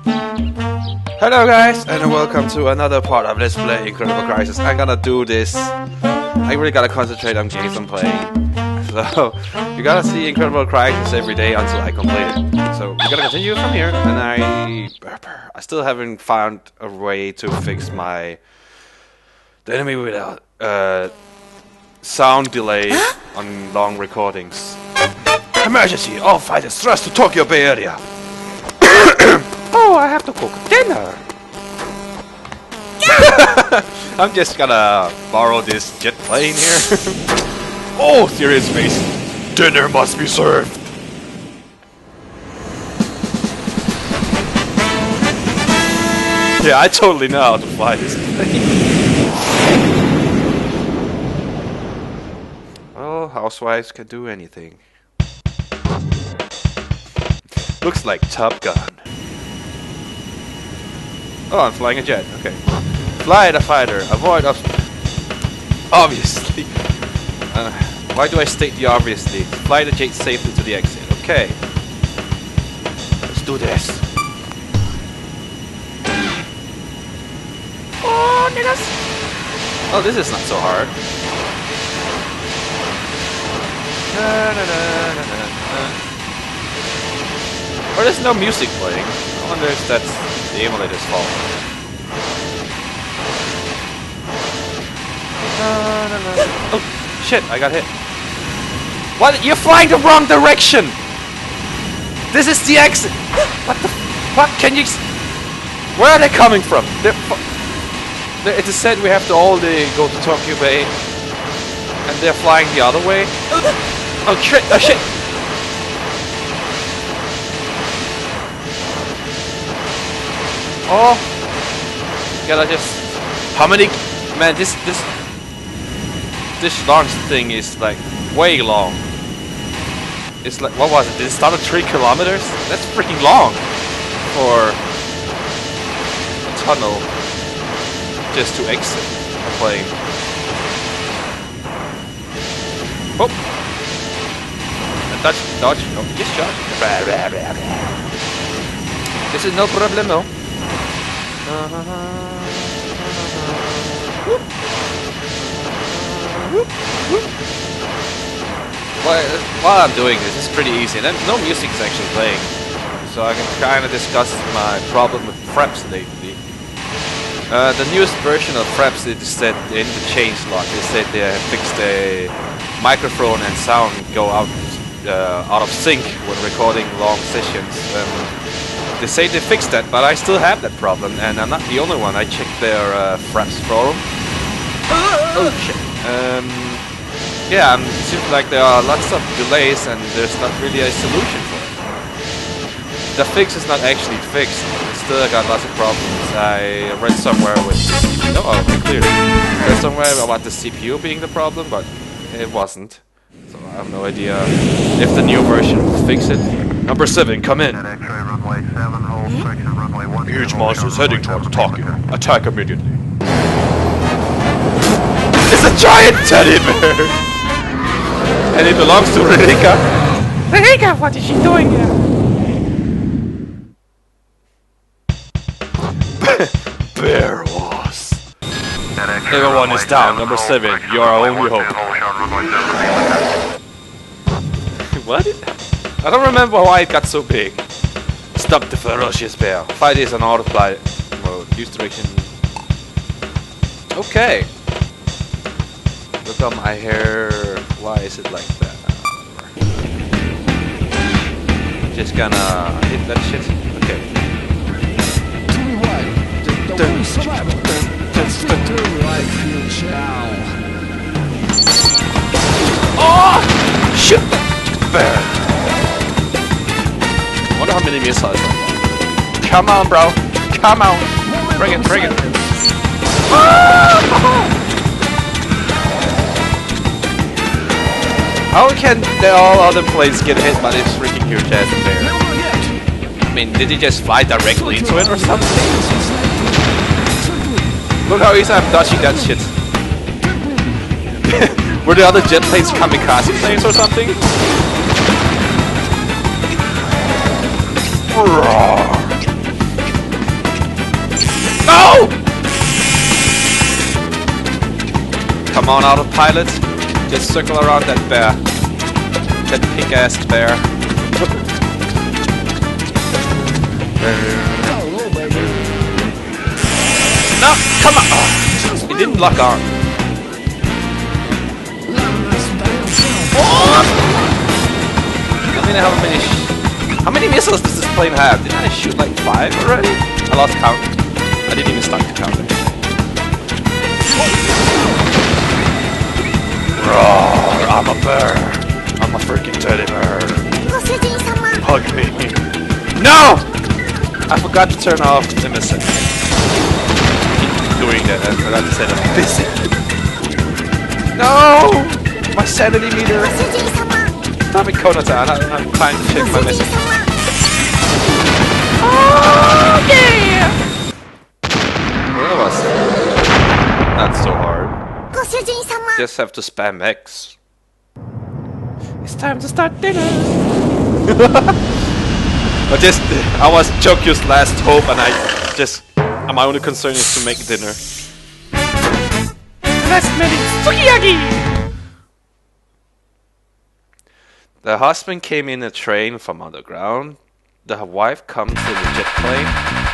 Hello guys, and welcome to another part of Let's Play Incredible Crisis. I'm gonna do this. I really gotta concentrate on games I'm playing. So, you gotta see Incredible Crisis every day until I complete it. So, we're gonna continue from here, and I still haven't found a way to fix the enemy without sound delay on long recordings. Emergency! All fighters thrust to Tokyo Bay Area! Oh, I have to cook dinner! I'm just gonna borrow this jet plane here. Oh, serious face! Dinner must be served! Yeah, I totally know how to fly this plane. Oh, housewives can do anything. Looks like Top Gun. Oh, I'm flying a jet. Okay. Fly the fighter. Avoid obviously. Why do I state the obviously? Fly the jet safely to the exit. Okay. Let's do this. Oh, niggas! Oh, this is not so hard. Or there's no music playing. I wonder if that's the emulator's fault. Oh, shit, I got hit. What? You're flying the wrong direction! This is the exit! What the fuck? Can you... Where are they coming from? It is said we have to all go to Tokyo Bay. And they're flying the other way. Oh shit, oh shit! Oh, gotta just... How many... Man, this launch thing is like way long. It's like, what was it? Did it start at 3 kilometers? That's freaking long for a tunnel just to exit a plane. Oh, dodge. Oh, just charge. This is no problem, no. While I'm doing this, it's pretty easy, and no music is actually playing, so I can kind of discuss my problem with Fraps lately. The newest version of Fraps, they said in the changelog, they said they have fixed the microphone and sound go out of sync when recording long sessions. They say they fixed that, but I still have that problem, and I'm not the only one. I checked their Fraps forum. Oh shit. Yeah, it seems like there are lots of delays, and there's not really a solution for it. The fix is not actually fixed. It's still got lots of problems. I read somewhere with the CPU. Oh, okay, clearly. I read somewhere about the CPU being the problem, but it wasn't. So I have no idea if the new version will fix it. Number 7, come in. Huge monsters heading towards Tokyo. Attack immediately. It's a giant teddy bear! And it belongs to Ririka. Ririka, what is she doing here? Bear Wars. Everyone is down. Number 7, you're our only hope. What? I don't remember why it got so big. Stop the ferocious bear. Fight is an autopilot mode. Use direction. Okay. Look at my hair. Why is it like that? Just gonna hit that shit. Okay. Oh! Shoot that bear! I wonder how many missiles are. Come on, bro. Come on. Bring it, bring it. How can all other planes get hit by this freaking huge ass bear? I mean, did he just fly directly into it or something? Look how easy I'm dodging that shit. Were the other jet planes kamikaze planes or something? Come on, Autopilot. Just circle around that bear. That pig-assed bear. No, come on! Oh, it didn't lock on. Oh! I mean, how many missiles does this plane have? Didn't I shoot like 5 already? I lost count. I didn't even start to count it. Roar, I'm a bear. I'm a freaking teddy bear. Hug me. No! I forgot to turn off the missile. Keep doing that instead of busy. No! My sanity meter. Damn it, Konata. I'm trying to check my message. Oh, yeah! Well, that was not so hard. Just have to spam X. It's time to start dinner. I was Chokyu's last hope, and my only concern is to make dinner. Last minute, sukiyaki. The husband came in a train from underground. The wife comes in a jet plane.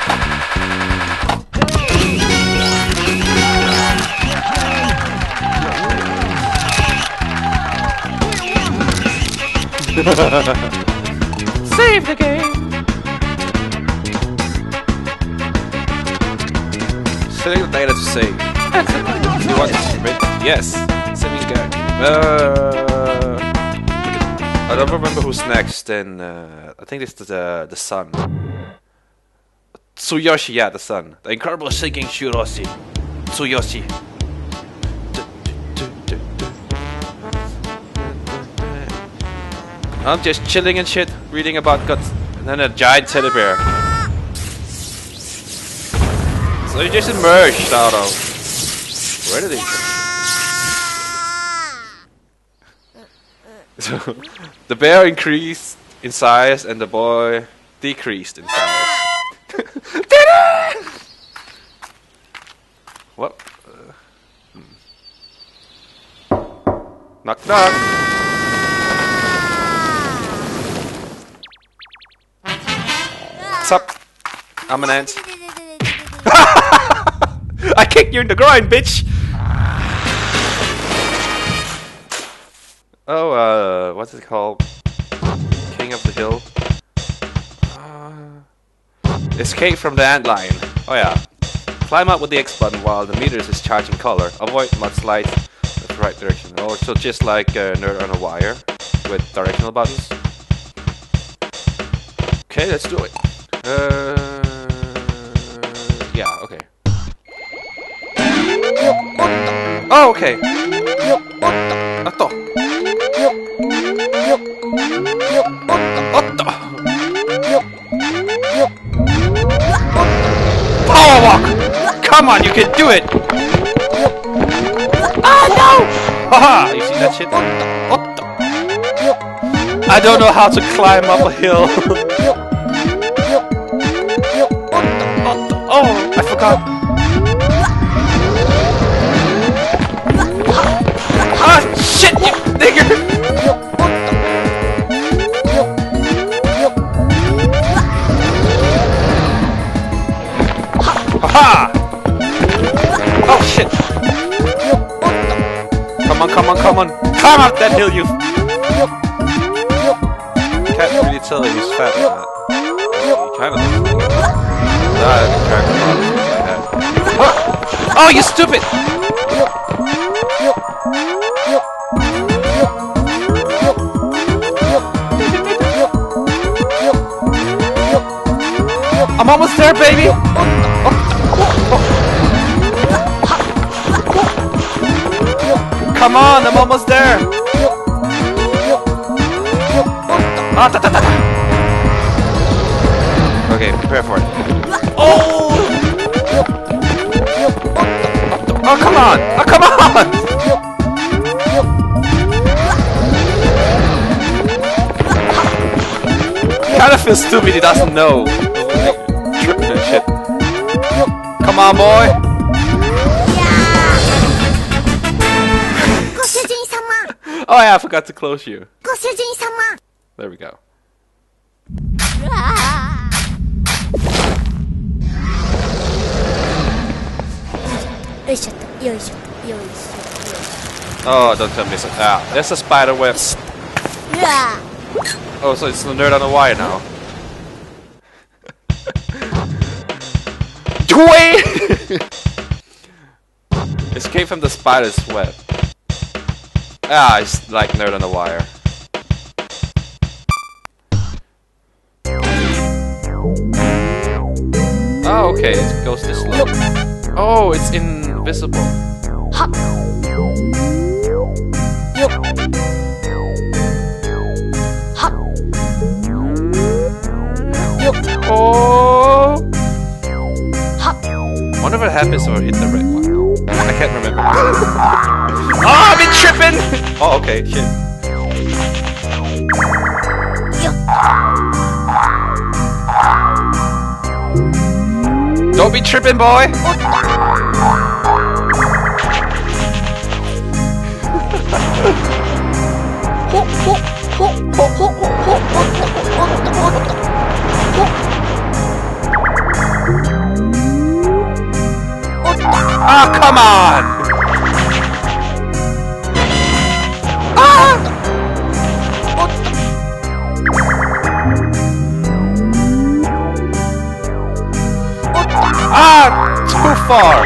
Save the game. Select the data to save. You want to submit? Yes. Saving game. I don't remember who's next. And I think it's the son. Tsuyoshi, yeah, the son. The incredible shaking Shuroshi. Tsuyoshi. I'm just chilling and shit, reading about guts, and then a giant teddy bear. So you just emerged out of... Where did he come? So, the bear increased in size and the boy decreased in size. What? Knock knock! What's up? I'm an ant. I kicked you in the groin, bitch! Oh, what's it called? King of the Hill. Escape from the antlion. Oh yeah. Climb up with the X button while the meters is charging color. Avoid mudslides with the right direction. Also just like Nerd on a Wire with directional buttons. Okay, let's do it. Yeah, okay. Oh, okay. Power walk! Come on, you can do it! Oh no! Haha! You see that shit? I don't know how to climb up a hill. Oh, I forgot. Ah, shit, you nigger! Haha! Oh shit! Come on, come on, come on! Climb up that hill, you! Can't really tell if he's fat or not. He kind of looks like it. Nah, the character model looks like that. Oh, you stupid! I'm almost there, baby! Come on, I'm almost there! Ah, ta, ta, ta, ta. Okay, prepare for it. Oh! Oh, come on! Oh, come on! Kinda feels stupid he doesn't know. Like, tripping and shit. Come on, boy! Oh yeah, I forgot to close you. ご主人様 There we go. Oh, don't tell me so. Ah, there's a spider web. Oh, so it's the nerd on the wire now. Escape from the spider's web. Ah, it's like nerd on the wire. Oh, okay, it goes this slow. Oh, it's invisible. Oh! Wonder what happens or hit the red one. I can't remember. Oh, I've been tripping! Oh, okay, shit. Don't be tripping, boy! Ah, come on! Ah! Ah, too far.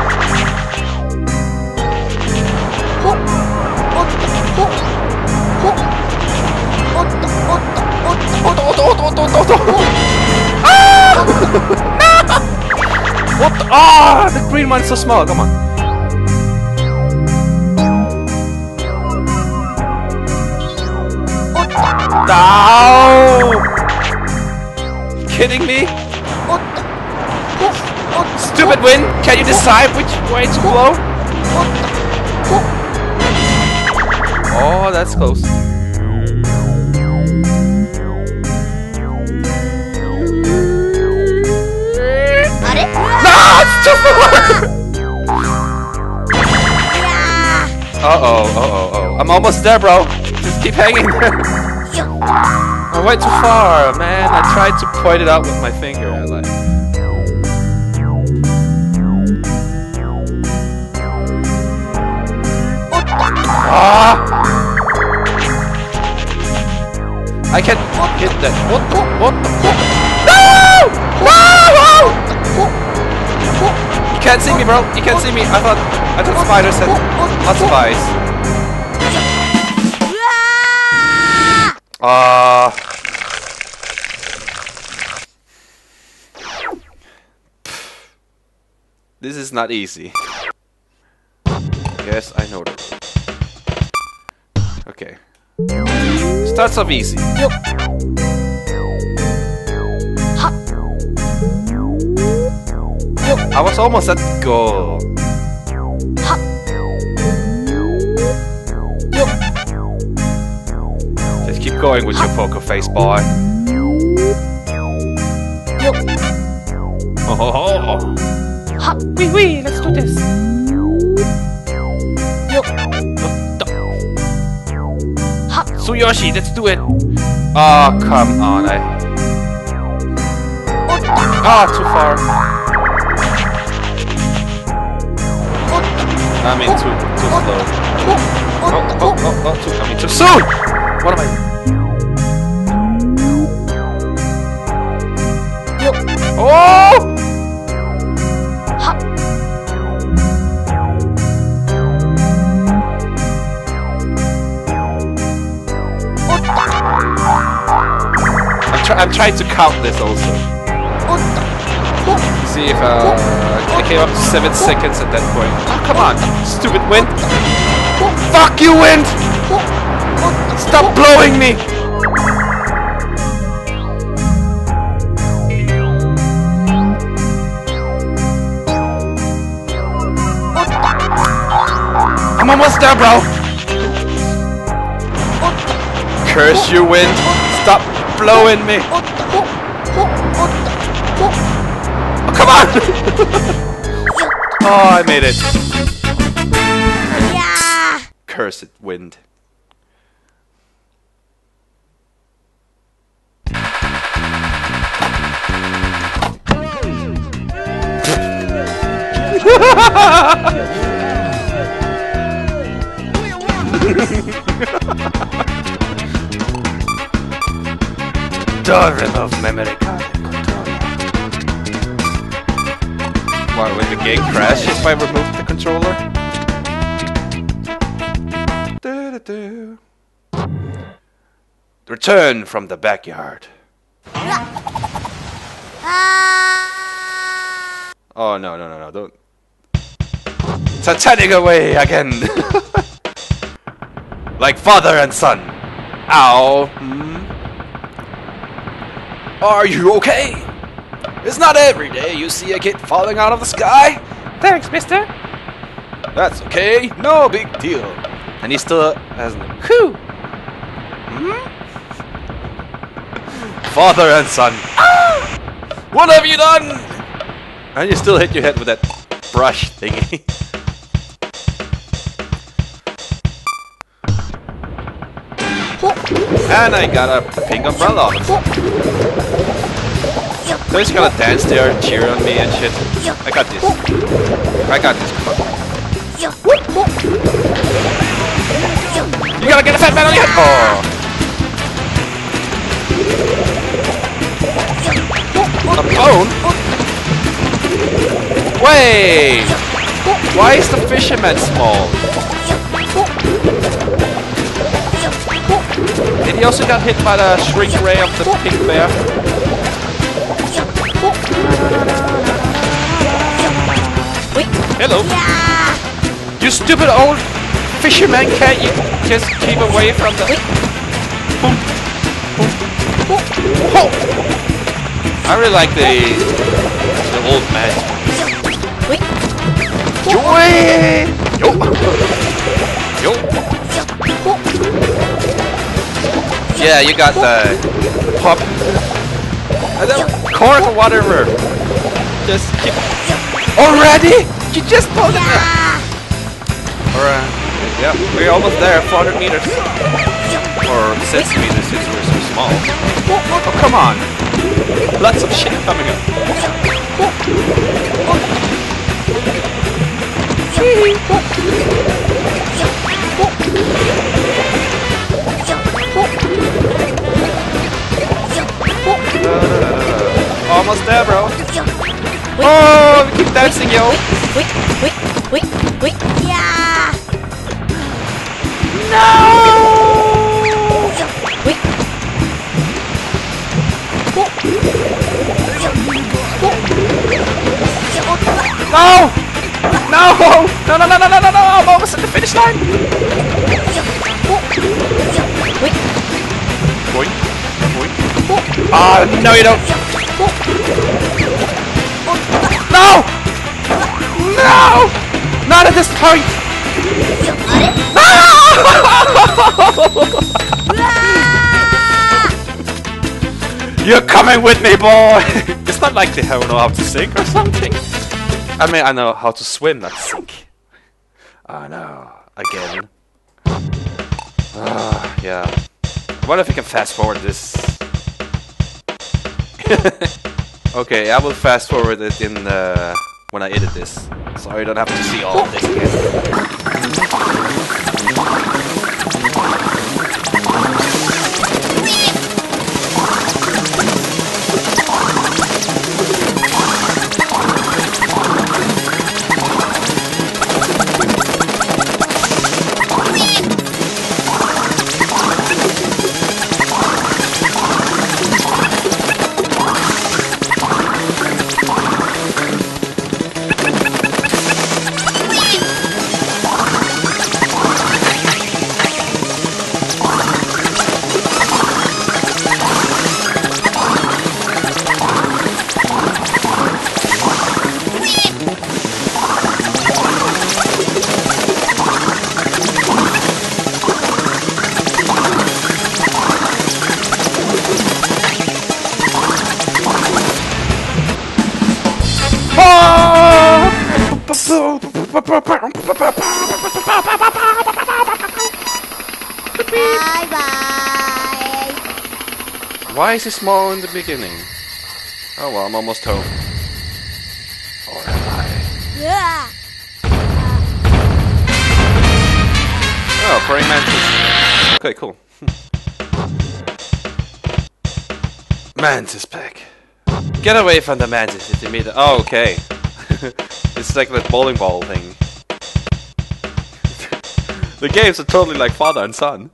Ah! What the? Ah, the green one's so small. Come on. No! Kidding me? Stupid wind! Can you decide which way to blow? Oh, that's close. No, it's too far! Uh-oh. I'm almost there, bro. Just keep hanging there. I went too far, man. I tried to point it out with my finger. Like. Ah! I can't hit that. What the? No! No! You can't see me, bro. You can't see me. I thought spiders had lots of eyes. This is not easy. Yes, I know that. Okay. Starts off easy. I was almost at the goal. Just keep going with your poker face, boy. Oh, wee, let's do this. Tsuyoshi, let's do it. Oh, come on. Too far. I mean, too slow. I mean, too soon! What am I? Oh! I'm trying to count this also. See if I came up to 7 seconds at that point. Oh, come on, stupid wind! Fuck you, wind! Stop blowing me! I'm almost there, bro! Curse you, wind! Stop blowing me! Oh, come on! Oh, I made it. Curse it, wind. Don't remove memory card controller. What, when the game crashes if I remove the controller? Return from the backyard. Oh no, don't. Titanic away again. Like father and son. Ow. Are you okay? It's not every day you see a kid falling out of the sky. Thanks, mister. That's okay. No big deal. And he still hasn't. Whew. Father and son. Ah! What have you done? And you still hit your head with that brush thingy. And I got a pink umbrella. So he's gonna dance there and cheer on me and shit. I got this. I got this. Come on. You gotta get a fat man on your head. Oh. A bone? Wait! Why is the fisherman small? And he also got hit by the shrink ray of the pink bear. Hello. You stupid old fisherman, can't you just keep away from the... I really like the old man. Joy! Yo! Yo! Yeah, you got the pop. And then corn or whatever. Just keep... Already? You just pulled it there. Alright. Yeah, we're almost there. 400 meters. Or centimeters since we're so small. Oh, come on. Lots of shit coming up. Almost there, bro. Oh, we keep dancing, yo. Yeah. No! No! No! No, no, no, no, no, no, no! I'm almost at the finish line! Boing. Boing. Ah, no you don't! No! No! Not at this point! No! You're coming with me, boy! It's not like they don't know how to sing or something. I mean, I know how to swim, not sink. Oh no, again. Yeah. What if we can fast forward this? Okay, I will fast forward it in when I edit this, so you don't have to see all of this again. Bye-bye. Why is it small in the beginning? Oh well, I'm almost home. Or am I? Yeah. Oh, praying mantis. Okay, cool. Mantis pack. Get away from the mantis if you meet it. Oh, okay. It's like the bowling ball thing. The games are totally like father and son.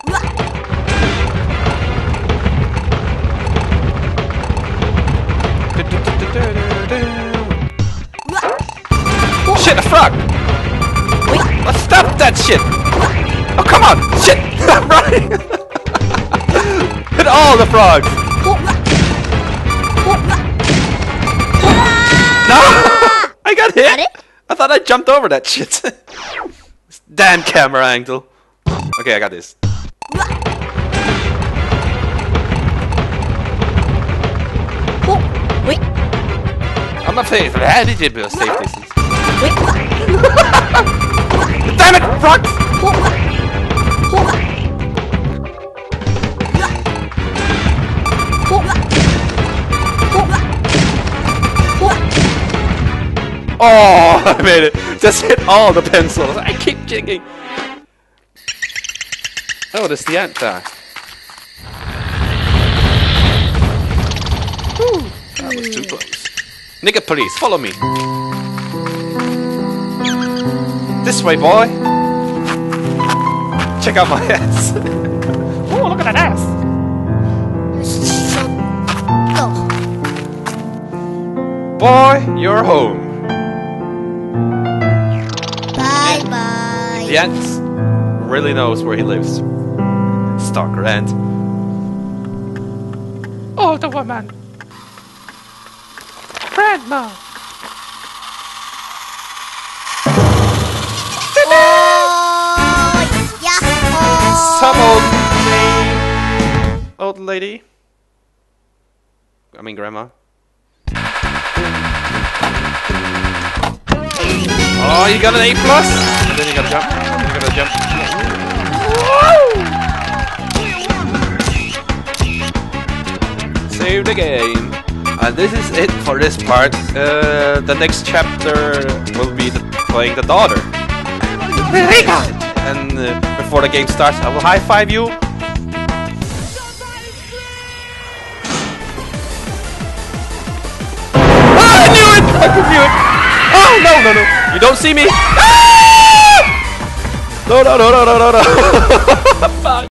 Shit, a frog! Let's stop that shit! Oh, come on! Shit! I'm running! Hit all the frogs! No! I got hit! I thought I jumped over that shit. Damn camera angle. Okay, I got this. I'm not saying how did you build safe distance? Damn it, frogs! Oh, I made it. Just hit all the pencils. I keep jigging. Oh, there's the ant there. Whew, that was too close. Nigga police, follow me. This way, boy. Check out my ass. Oh, look at that ass. Boy, you're home. Bye-bye. The ant really knows where he lives. Stalker ant. Oh, the woman. Grandma. Some old lady. I mean grandma. Oh, you got an A+? And then you gotta jump. You gotta jump. Woo! Save the game. And this is it for this part. The next chapter will be playing the daughter. And before the game starts, I will high five you. I knew it! I could knew it! Oh, no, no, no. You don't see me? Ah! No, no, no, no, no, no, no.